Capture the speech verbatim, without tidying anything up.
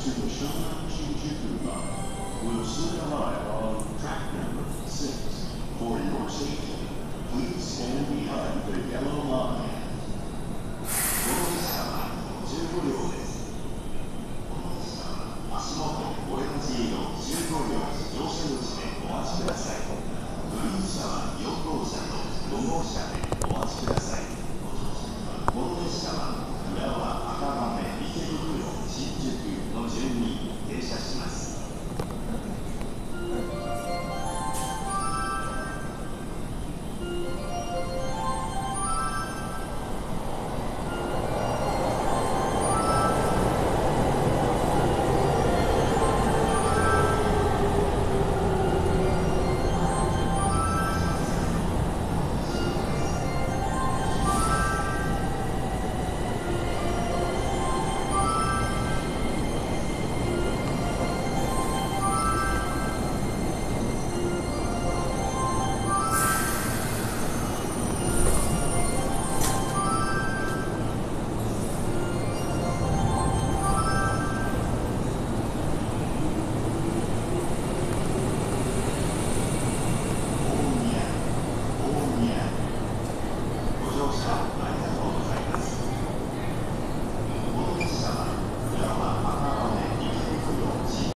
to the Shonan-Shinjuku line will soon arrive on track number six. For your safety, please stand behind the yellow line. じゅうご両です。足元おえかじのじゅうご両乗車口でお待ちください。グリーン車はよん号車とご号車でお待ちください。この列車は浦和赤羽池袋